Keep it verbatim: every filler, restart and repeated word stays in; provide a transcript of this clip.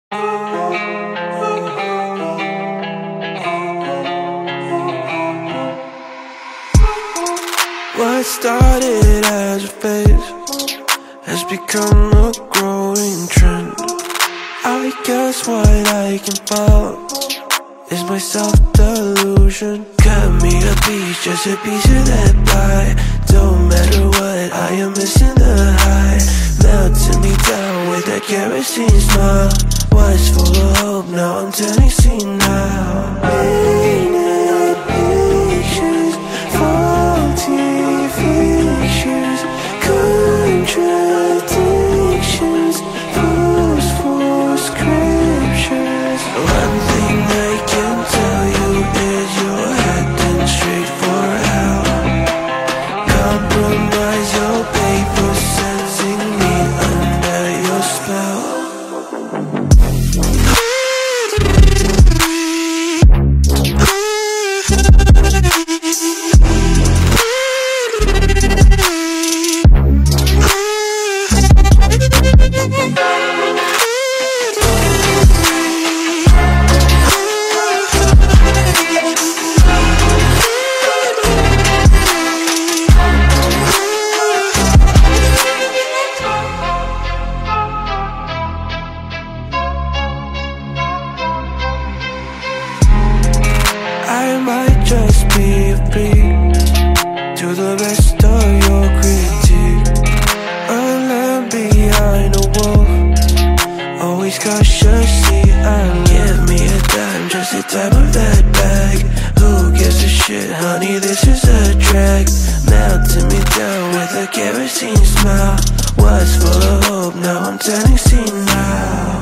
What started as a phase has become a growing trend. I guess what I can fall is my self-delusion. Cut me a piece, just a piece of that pie. Don't matter what, I am missing the high. Melting me down with that kerosene smile. Was full of hope, now I'm turning senile. Painted pictures, faulty fictions, contradictions, false for scriptures. One thing I can tell you is you're heading straight for hell. Compromise your pay for sensing me under your spell. I might just be a freak to the rest of your critique. A lamb behind a wolf, always cautiously alert. Give me a dime, just the type of that bag. Who gives a shit, honey, this is a drag. Melting me down with a kerosene smile. Was full of hope, now I'm turning senile.